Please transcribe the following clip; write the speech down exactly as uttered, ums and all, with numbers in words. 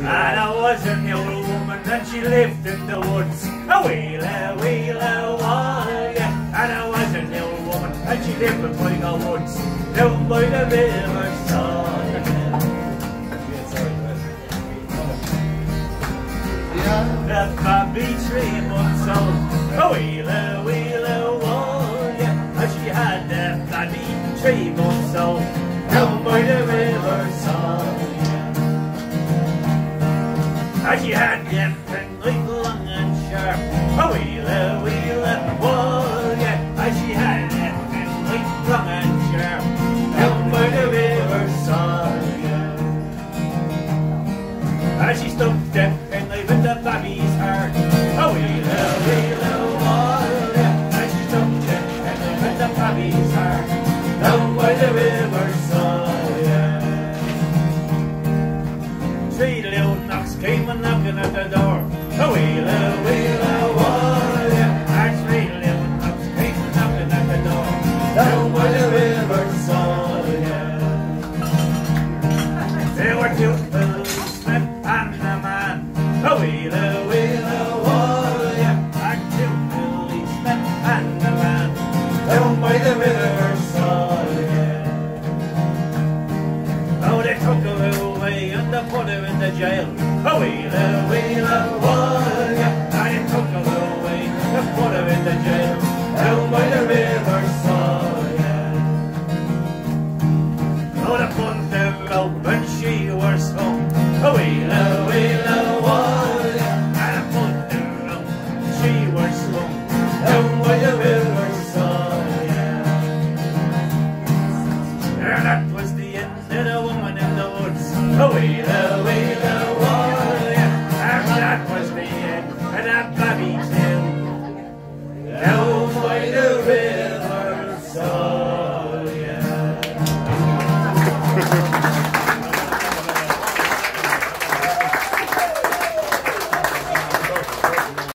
And I was an old woman and she lived in the woods. A wheeler, wheeler, wall, yeah. And I was an old woman and she lived in the woods, down by the riverside. The baby three months old. A wheeler, wheeler, wall, yeah. And she had the baby three months old, down by the riverside. And she had them things long and sharp. A wheeler, wheeler, wall, yeah. And she had them things long and sharp, down by the riverside, yeah. And she stuck them things in the baby's heart. A wheeler, wheeler, wall, yeah. And she stuck them things in the baby's heart, down by the riverside, yeah. Three little knocks came a knocking at the door. A wheeler, wheeler, wall, yeah. And three little knocks came a knocking at the door, down by the riverside, yeah. There were two policemen and a man. A wheeler, wheeler, wall, yeah. And two policemen and a man, down by the riverside, yeah. Oh, they took her away and they put her in the jail. A wheeler, wheeler, wall, yeah. And they took her away and put her in the jail, down by the riverside, yeah. Oh, they put her out when she was home. A wheeler, wheeler, wall, yeah. And they put her out when she was home, down by the riverside, yeah. And that was the end of the woman in the woods. A wheeler, wheeler, wall, yeah. And that was the end of that baby tale, down by the riverside.